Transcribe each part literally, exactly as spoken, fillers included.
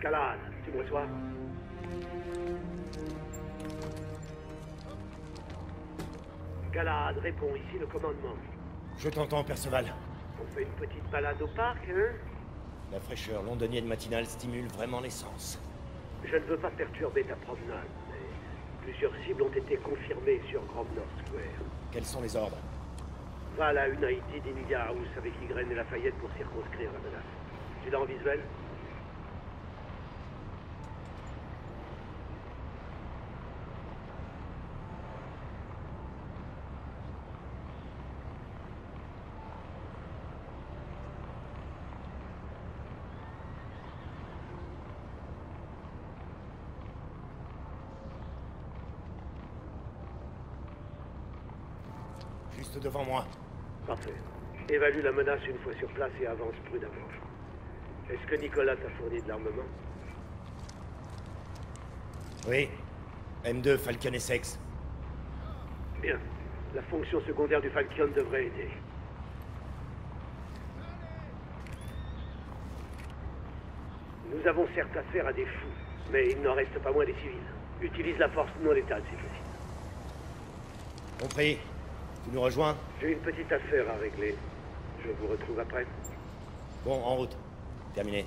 Callahan, tu me reçois? Callahan, réponds, ici le commandement. Je t'entends, Perceval. On fait une petite balade au parc, hein? La fraîcheur londonienne matinale stimule vraiment les sens. Je ne veux pas perturber ta promenade, mais plusieurs cibles ont été confirmées sur Grosvenor Square. Quels sont les ordres? Va à la United India House avec Ygren et Lafayette pour circonscrire la menace. Tu l'as en visuel? Juste devant moi. Parfait. Évalue la menace une fois sur place et avance prudemment. Est-ce que Nicolas t'a fourni de l'armement? Oui. M deux, Falcon S X. Bien. La fonction secondaire du Falcon devrait aider. Nous avons certes affaire à des fous, mais il n'en reste pas moins des civils. Utilise la force non létale si possible. Compris. Tu nous rejoins? J'ai une petite affaire à régler. Je vous retrouve après. Bon, en route. Terminé.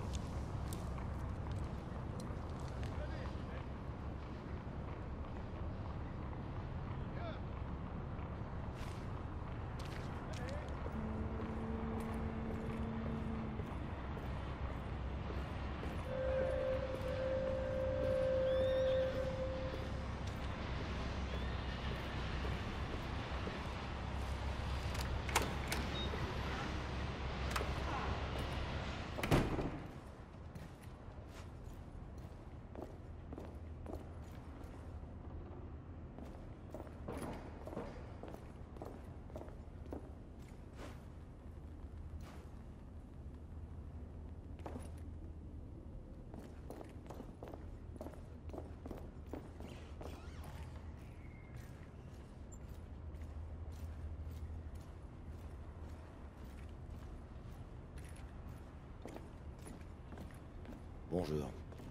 Bonjour.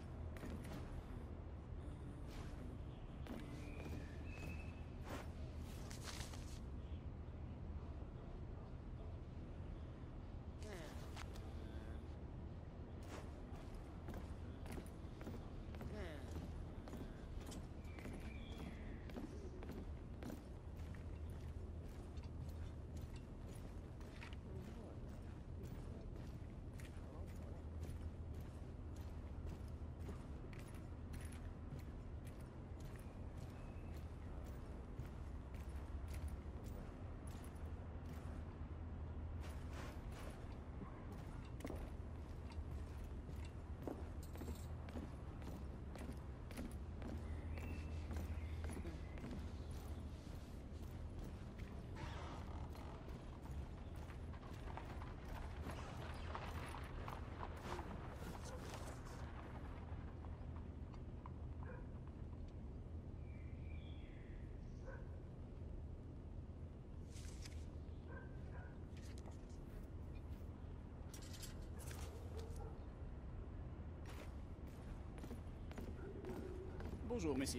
Bonjour, messieurs.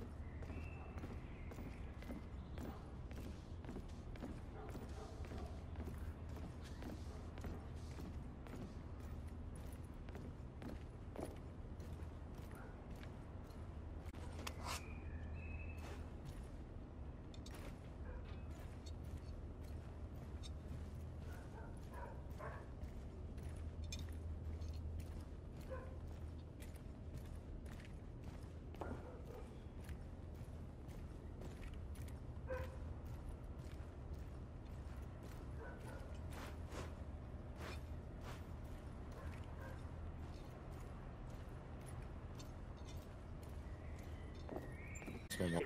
Ce moment.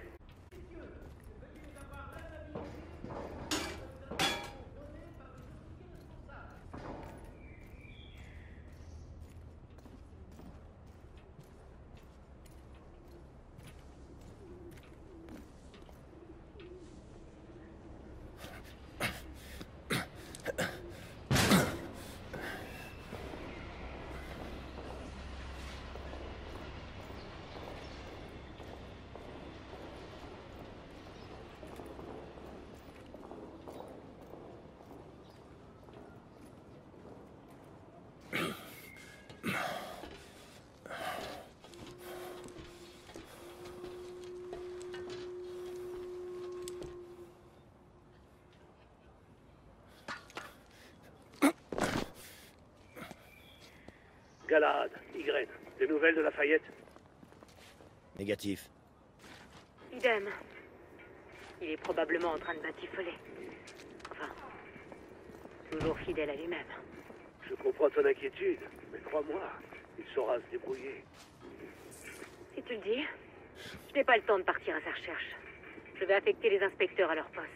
Galahad, Ygren. Des nouvelles de Lafayette? Négatif. Idem. Il est probablement en train de batifoler. Enfin, toujours fidèle à lui-même. Je comprends ton inquiétude, mais crois-moi, il saura se débrouiller. Si tu le dis, je n'ai pas le temps de partir à sa recherche. Je vais affecter les inspecteurs à leur poste.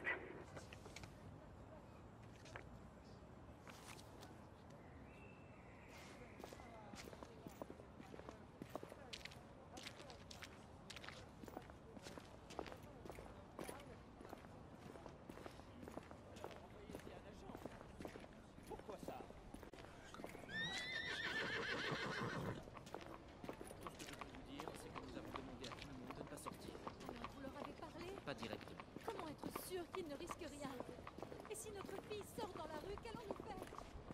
Qu'il ne risque rien. Et si notre fille sort dans la rue, qu'allons-nous faire?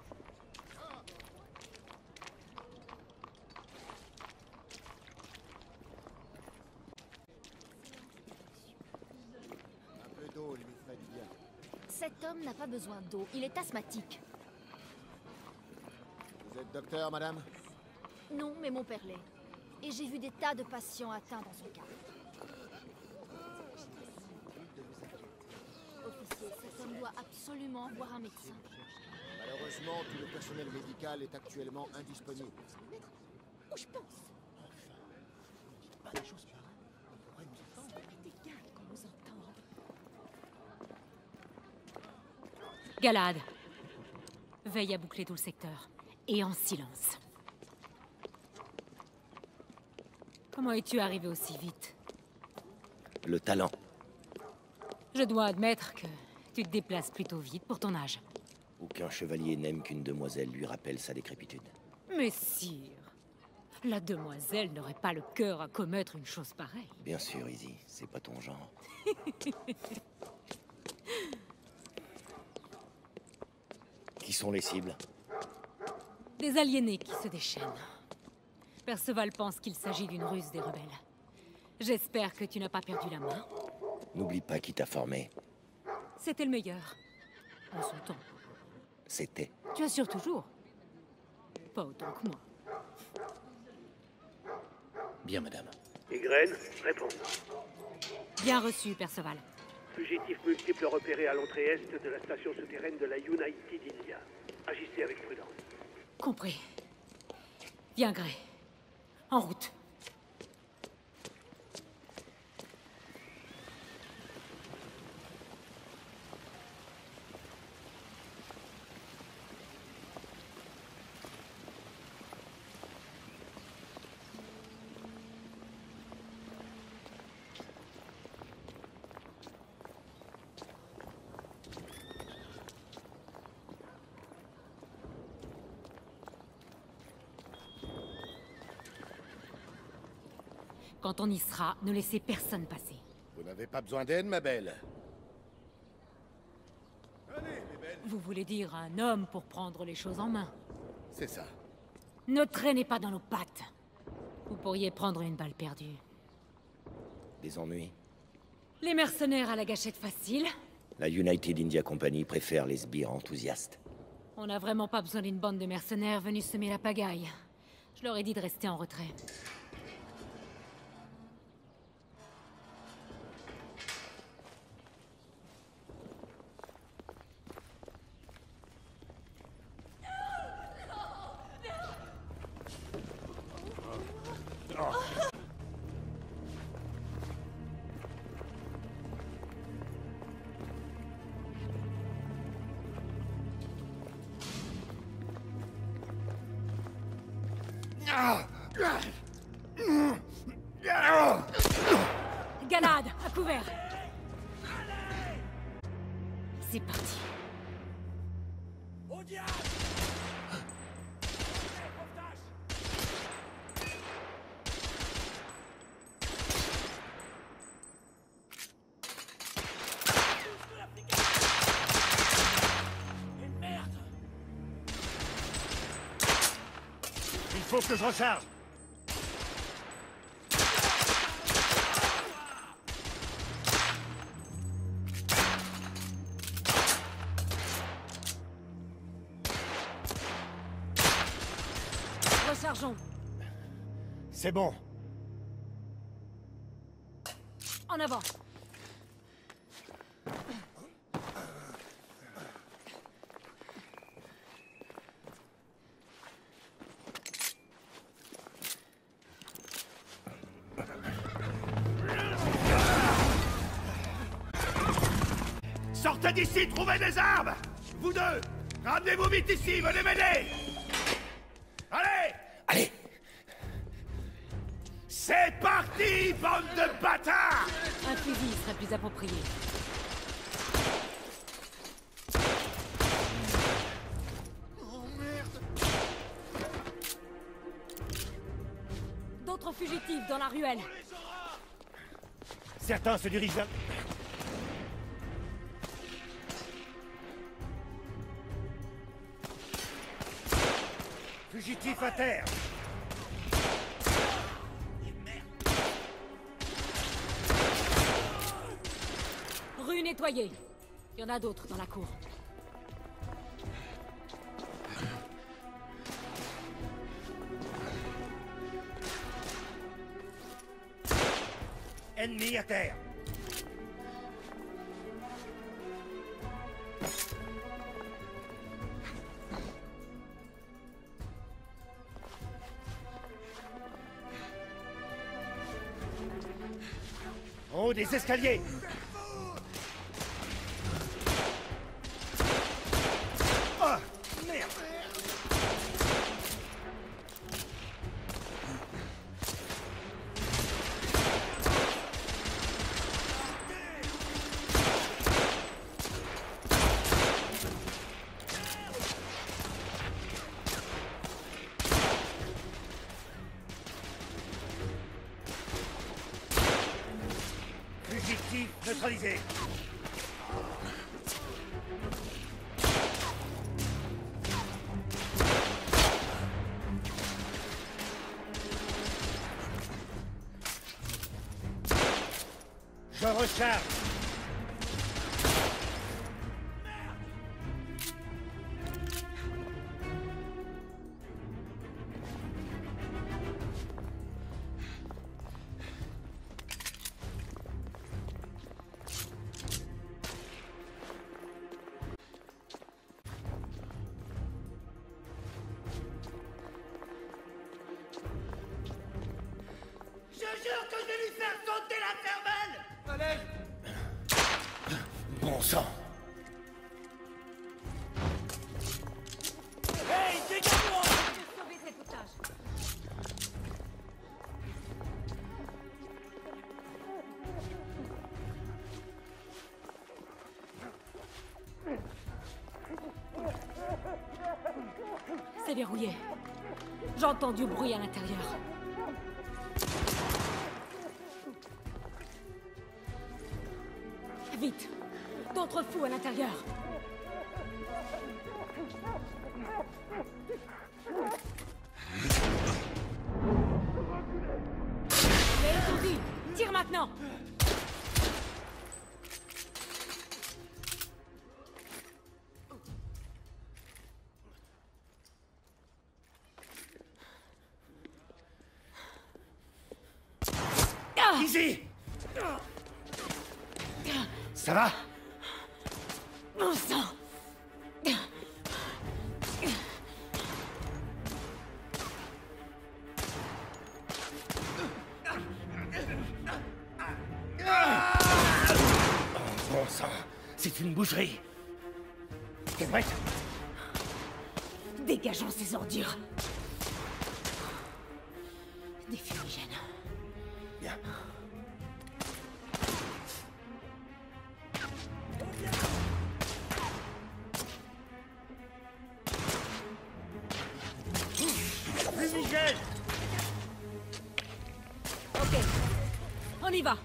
Un peu d'eau lui ferait du bien. Cet homme n'a pas besoin d'eau, il est asthmatique. Vous êtes docteur, madame? Non, mais mon père l'est. Et j'ai vu des tas de patients atteints dans son cas. Officier, cet homme doit absolument voir un médecin. Malheureusement, tout le personnel médical est actuellement indisponible. Où je pense? Pas des choses pareilles. On pourrait nous entendre. Des gars qu'on nous entende. Galahad, veille à boucler tout le secteur. Et en silence. Comment es-tu arrivé aussi vite? Le talent. Je dois admettre que tu te déplaces plutôt vite pour ton âge. Aucun chevalier n'aime qu'une demoiselle lui rappelle sa décrépitude. Mais sire, la demoiselle n'aurait pas le cœur à commettre une chose pareille. Bien sûr, Izzy, c'est pas ton genre. Qui sont les cibles? Des aliénés qui se déchaînent. Perceval pense qu'il s'agit d'une ruse des rebelles. J'espère que tu n'as pas perdu la main. N'oublie pas qui t'a formé. C'était le meilleur. En son temps. C'était. Tu assures toujours. Pas autant que moi. Bien, madame. Ygren, réponds. Bien reçu, Perceval. Fugitifs multiples repérés à l'entrée est de la station souterraine de la United India. Agissez avec prudence. Compris. Bien, Gray. En route. Quand on y sera, ne laissez personne passer. Vous n'avez pas besoin d'aide, ma belle. Allez, mes belles. Vous voulez dire un homme pour prendre les choses en main? C'est ça. Ne traînez pas dans nos pattes. Vous pourriez prendre une balle perdue. Des ennuis? Les mercenaires à la gâchette facile. La United India Company préfère les sbires enthousiastes. On n'a vraiment pas besoin d'une bande de mercenaires venus semer la pagaille. Je leur ai dit de rester en retrait. Galahad, à couvert. C'est parti. Au diable! Il faut que je recharge. Recharge Chargeons. C'est bon. En avant. Sortez d'ici, trouvez des armes! Vous deux, ramenez-vous vite ici, venez m'aider! Allez! Allez! C'est parti, bande de bâtards! Un fusil serait plus approprié. Oh merde! D'autres fugitifs dans la ruelle. Certains se dirigent vers... Fugitifs à terre! Rue nettoyée. Il y en a d'autres dans la cour. Ennemis à terre! En haut des escaliers! Oh, merde! Fugitif neutralisé. Je recharge. Je jure que je vais lui faire sauter la cervelle! Allez! Bon sang. Hey, dégage-moi! Sauvez cet otage. C'est verrouillé. J'entends du bruit à l'intérieur. Vite! D'autres fous à l'intérieur! Les étourdis! Tire maintenant! Ah! Easy! Ça va? Bon sang! Bon sang, c'est une boucherie. T'es prête? Dégageons ces ordures! Des fumigènes. Bien. Fumigène! Ok. On y va!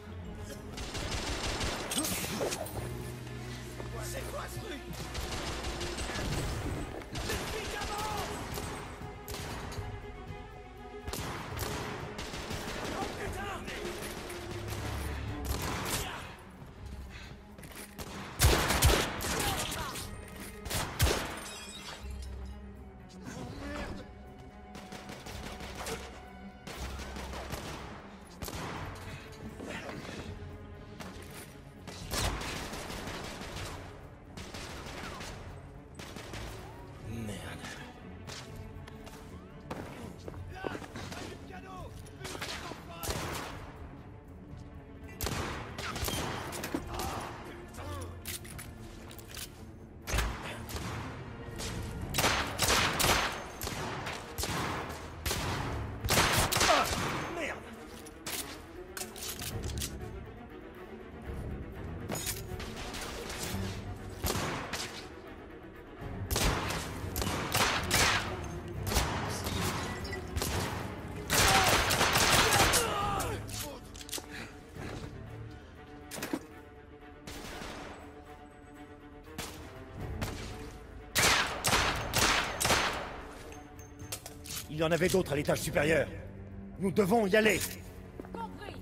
C'est quoi ce truc? Il y en avait d'autres à l'étage supérieur. Nous devons y aller. Compris.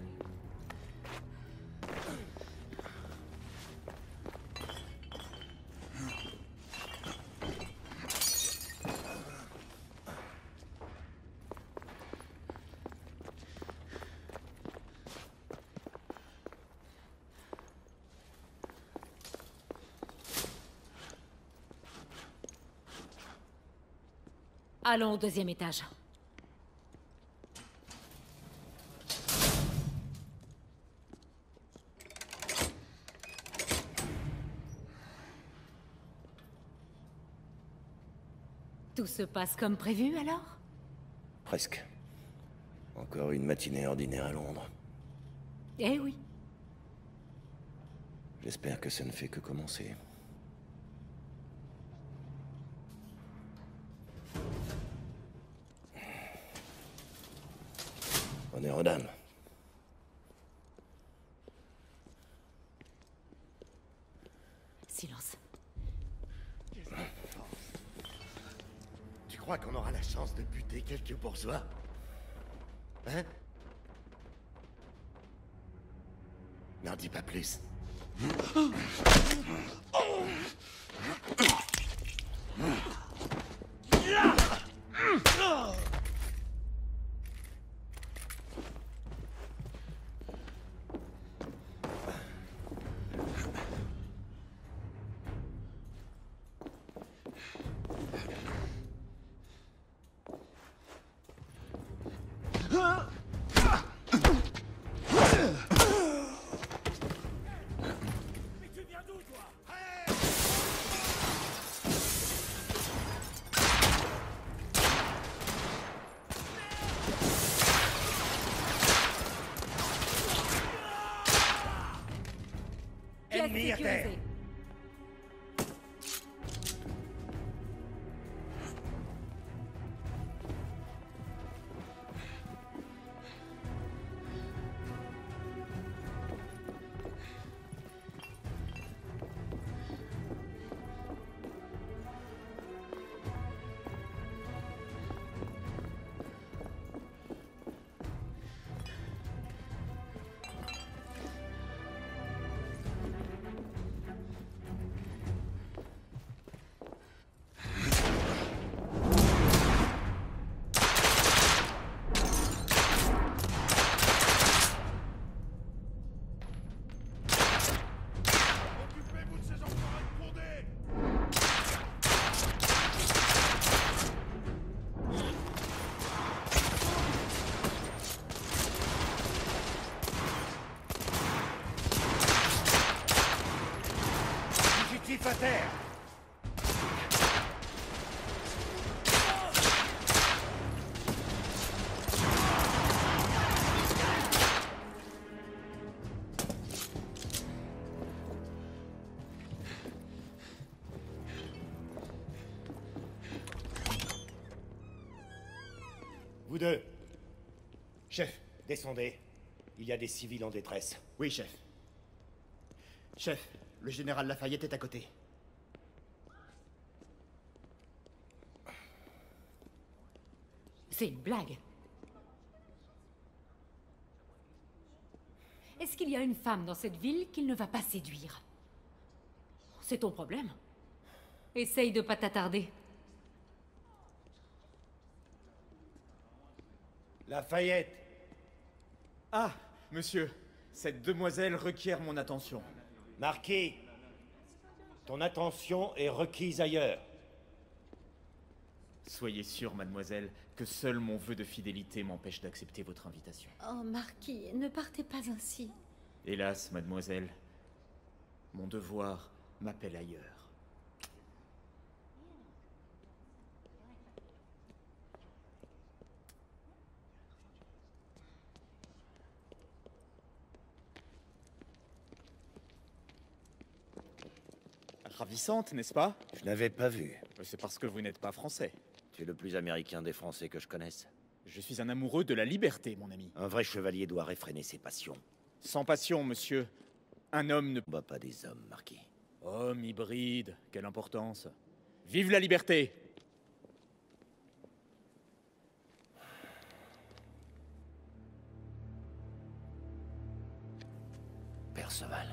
Allons au deuxième étage. Tout se passe comme prévu, alors? Presque. Encore une matinée ordinaire à Londres. Eh oui. J'espère que ça ne fait que commencer. Honneur aux dames. Silence. Tu crois qu'on aura la chance de buter quelques bourgeois? Hein? N'en dis pas plus. Ennemi à terre. Sécurisé. Occupez-vous de ces enfoirés de fondés! Fugitif à terre. Vous deux. Chef, descendez. Il y a des civils en détresse. Oui, chef. Chef, le général Lafayette est à côté. C'est une blague. Est-ce qu'il y a une femme dans cette ville qu'il ne va pas séduire? C'est ton problème. Essaye de pas t'attarder. Lafayette. Ah, monsieur, cette demoiselle requiert mon attention. Marquis. Ton attention est requise ailleurs. Soyez sûre, mademoiselle, que seul mon vœu de fidélité m'empêche d'accepter votre invitation. Oh, Marquis, ne partez pas ainsi. Hélas, mademoiselle, mon devoir m'appelle ailleurs. Ravissante, n'est-ce pas? Je n'avais pas vu. C'est parce que vous n'êtes pas français. Tu es le plus américain des Français que je connaisse. Je suis un amoureux de la liberté, mon ami. Un vrai chevalier doit réfréner ses passions. Sans passion, monsieur, un homme ne... On bat pas des hommes, Marquis. Homme hybride, quelle importance. Vive la liberté! Perceval.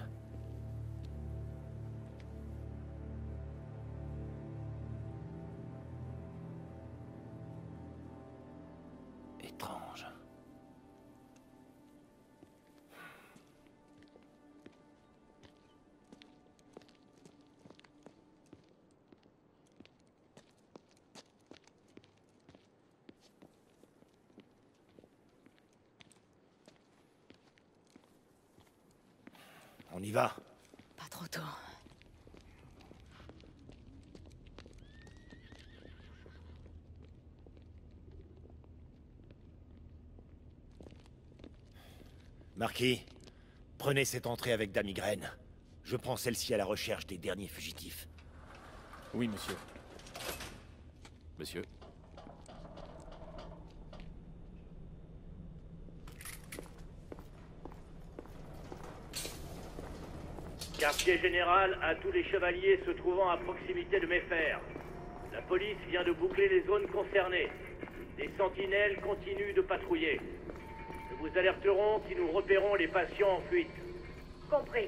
Étrange. On y va. Pas trop tôt. Marquis, prenez cette entrée avec Dame Ygraine. Je prends celle-ci à la recherche des derniers fugitifs. Oui, monsieur. Monsieur. Quartier général à tous les chevaliers se trouvant à proximité de Mayfair. La police vient de boucler les zones concernées. Les sentinelles continuent de patrouiller. Nous vous alerterons si nous repérons les patients en fuite. Compris.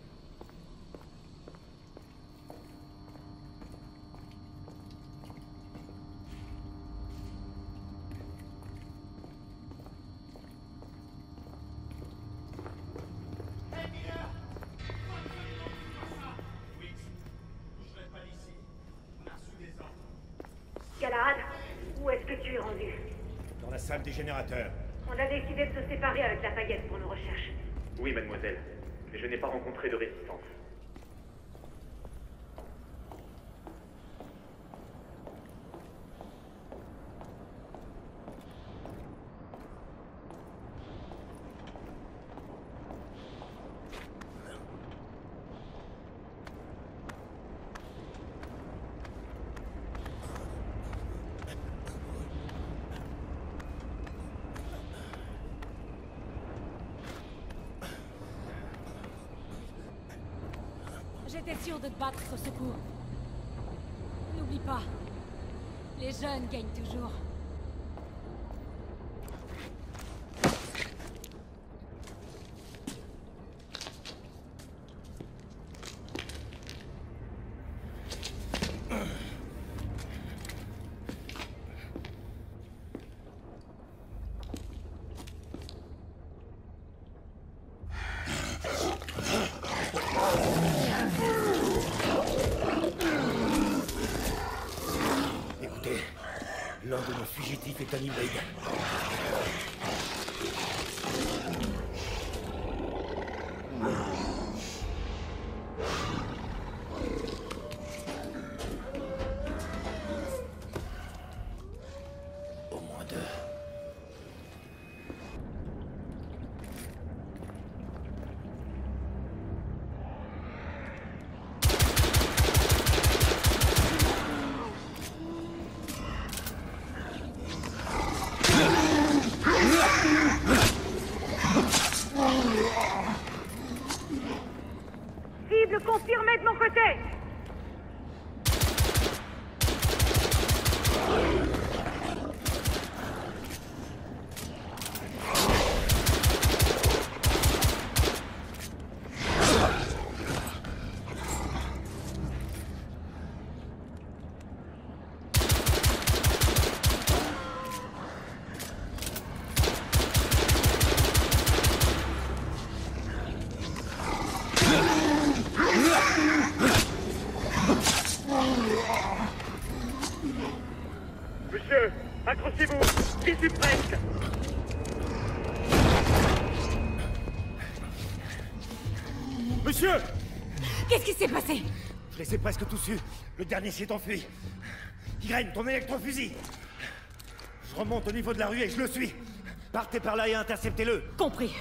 Galahad, où est-ce que tu es rendu? Dans la salle des générateurs. On a décidé de se séparer avec Lafayette pour nos recherches. Oui, mademoiselle. Mais je n'ai pas rencontré de résistance. J'étais sûre de te battre au secours. N'oublie pas, les jeunes gagnent toujours. L'un de nos fugitifs est un hybride. Au moins deux. Cible confirmée de mon côté. Monsieur, accrochez-vous, j'y suis presque. Monsieur! Qu'est-ce qui s'est passé? Je les ai presque tous eus. Le dernier s'est enfui. Ygraine, ton électrofusil! Je remonte au niveau de la rue et je le suis. Partez par là et interceptez-le. Compris.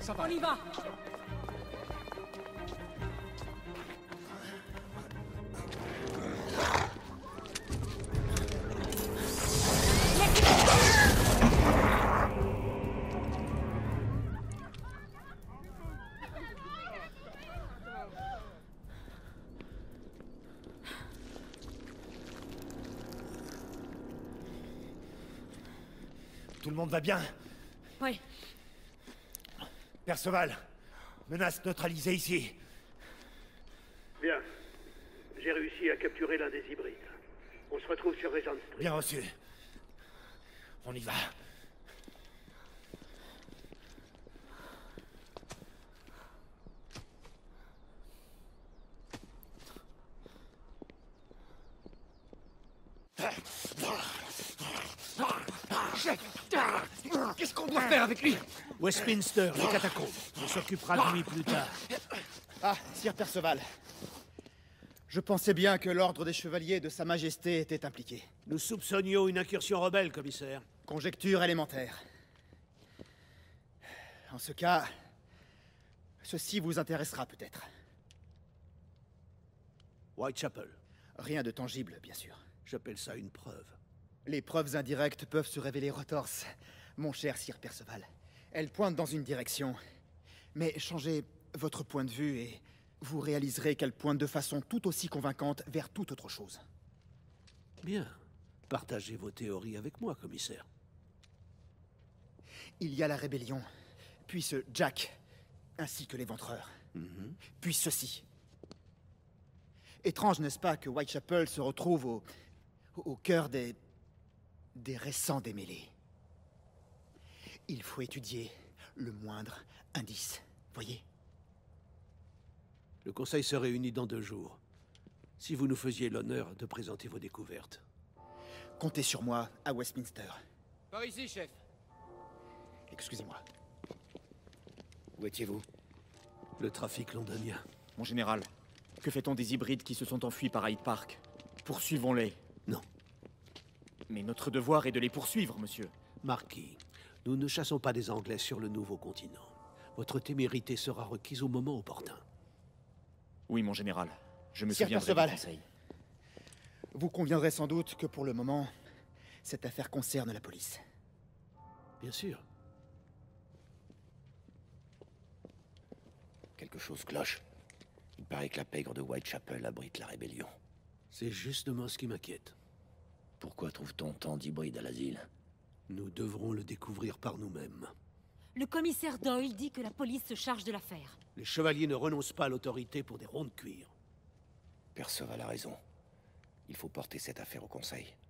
ça va. On y va! Tout le monde va bien? Oui. Perceval, menace neutralisée ici. Bien. J'ai réussi à capturer l'un des hybrides. On se retrouve sur Regent Street. Bien reçu. On y va. Qu'est-ce qu'on doit faire avec lui? Westminster, les catacombes. On s'occupera de lui plus tard. Ah, Sire Perceval. Je pensais bien que l'ordre des chevaliers de Sa Majesté était impliqué. Nous soupçonnions une incursion rebelle, commissaire. Conjecture élémentaire. En ce cas, ceci vous intéressera peut-être. Whitechapel. Rien de tangible, bien sûr. J'appelle ça une preuve. Les preuves indirectes peuvent se révéler retorses, mon cher Sire Perceval. Elles pointent dans une direction. Mais changez votre point de vue et vous réaliserez qu'elles pointent de façon tout aussi convaincante vers toute autre chose. Bien. Partagez vos théories avec moi, commissaire. Il y a la rébellion, puis ce Jack, ainsi que l'éventreur. Mm-hmm. Puis ceci. Étrange, n'est-ce pas, que Whitechapel se retrouve au, au cœur des... des récents démêlés. Il faut étudier le moindre indice, voyez? Le Conseil se réunit dans deux jours. Si vous nous faisiez l'honneur de présenter vos découvertes. Comptez sur moi à Westminster. Par ici, chef. Excusez-moi. Où étiez-vous? Le trafic londonien. Mon général, que fait-on des hybrides qui se sont enfuis par Hyde Park? Poursuivons-les. Non. Mais notre devoir est de les poursuivre, monsieur. Marquis, nous ne chassons pas des Anglais sur le nouveau continent. Votre témérité sera requise au moment opportun. Oui, mon général. Je me Sire souviendrai Perceval. du conseil. Vous conviendrez sans doute que pour le moment, cette affaire concerne la police. Bien sûr. Quelque chose cloche. Il paraît que la pègre de Whitechapel abrite la rébellion. C'est justement ce qui m'inquiète. Pourquoi trouve-t-on tant d'hybrides à l'asile? Nous devrons le découvrir par nous-mêmes. Le commissaire Doyle dit que la police se charge de l'affaire. Les chevaliers ne renoncent pas à l'autorité pour des ronds de cuir. Perceval a raison. Il faut porter cette affaire au Conseil.